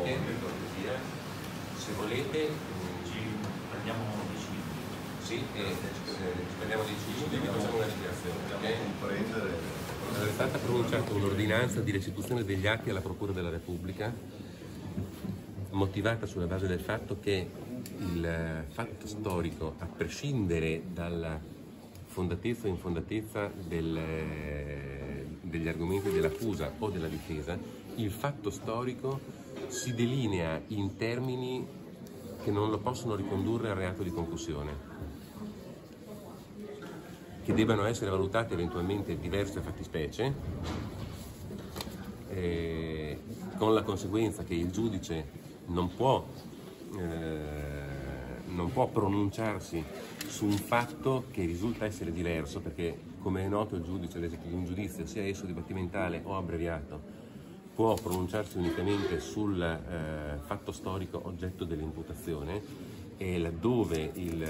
per cortesia, se volete, ci prendiamo 10 minuti. sì, speriamo di facciamo una dichiarazione. È stata pronunciata un'ordinanza di restituzione degli atti alla Procura della Repubblica, motivata sulla base del fatto che il fatto storico, a prescindere dalla fondatezza o infondatezza degli argomenti dell'accusa o della difesa, il fatto storico si delinea in termini che non lo possono ricondurre al reato di concussione, che debbano essere valutate eventualmente diverse fattispecie, con la conseguenza che il giudice non può pronunciarsi su un fatto che risulta essere diverso, perché come è noto il giudice all'esito di un giudizio, sia esso dibattimentale o abbreviato, può pronunciarsi unicamente sul fatto storico oggetto dell'imputazione, e laddove il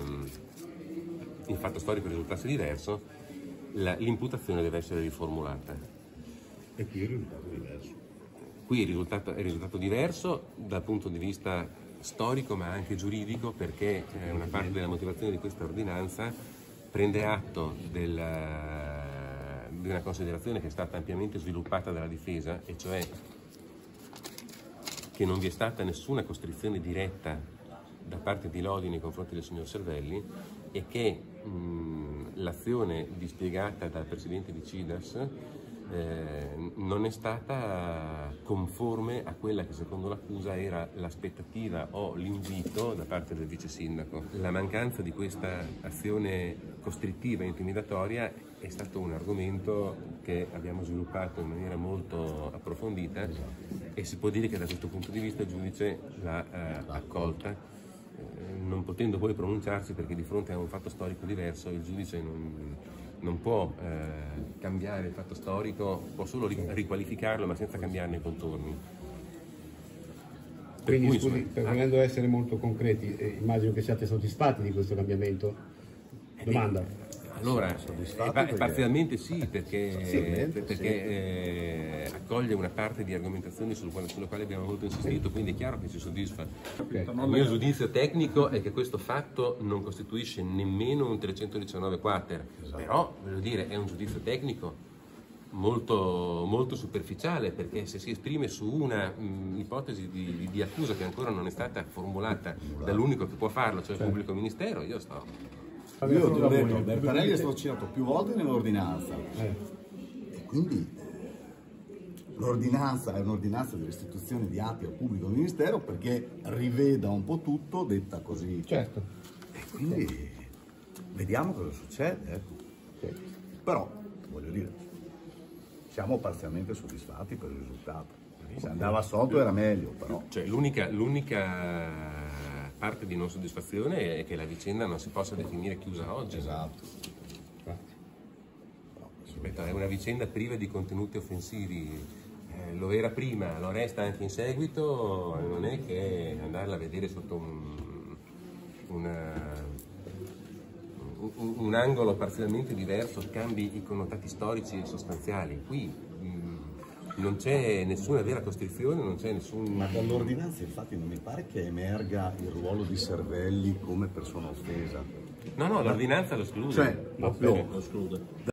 fatto storico risultasse diverso, l'imputazione deve essere riformulata. E qui il risultato è diverso. Qui il risultato è risultato diverso dal punto di vista storico ma anche giuridico, perché una parte della motivazione di questa ordinanza prende atto di una considerazione che è stata ampiamente sviluppata dalla difesa, e cioè che non vi è stata nessuna costrizione diretta da parte di Lodi nei confronti del signor Cervelli, e che l'azione dispiegata dal presidente di CIDAS non è stata conforme a quella che secondo l'accusa era l'aspettativa o l'invito da parte del vice sindaco. La mancanza di questa azione costrittiva e intimidatoria è stato un argomento che abbiamo sviluppato in maniera molto approfondita, e si può dire che da questo punto di vista il giudice l'ha accolta, non potendo poi pronunciarsi, perché di fronte a un fatto storico diverso il giudice non può cambiare il fatto storico, può solo riqualificarlo ma senza cambiarne i contorni. Quindi scusi, volendo essere molto concreti, immagino che siate soddisfatti di questo cambiamento? Domanda. Allora, parzialmente sì, perché accoglie una parte di argomentazioni sulle quali abbiamo molto insistito, quindi è chiaro che ci soddisfa. Okay. Il mio giudizio tecnico è che questo fatto non costituisce nemmeno un 319 quater, però voglio dire, è un giudizio tecnico molto, molto superficiale, perché se si esprime su una ipotesi di accusa che ancora non è stata formulata dall'unico che può farlo, cioè il pubblico ministero, io ti ho detto, Bertarelli è stato citato più volte nell'ordinanza, e quindi l'ordinanza è un'ordinanza di restituzione di atti al pubblico ministero perché riveda un po' tutto, detta così. Certo. E quindi vediamo cosa succede. Ecco. Però, voglio dire, siamo parzialmente soddisfatti per il risultato. Se andava sotto era meglio, però. Cioè, l'unica parte di non soddisfazione è che la vicenda non si possa definire chiusa oggi. Esatto. Ripeto, è una vicenda priva di contenuti offensivi, lo era prima, lo resta anche in seguito, non è che andarla a vedere sotto un angolo parzialmente diverso cambi i connotati storici e sostanziali. Qui non c'è nessuna vera costrizione, non c'è nessun... Ma dall'ordinanza infatti non mi pare che emerga il ruolo di Cervelli come persona offesa. No, l'ordinanza lo esclude. Cioè, proprio... Lo esclude.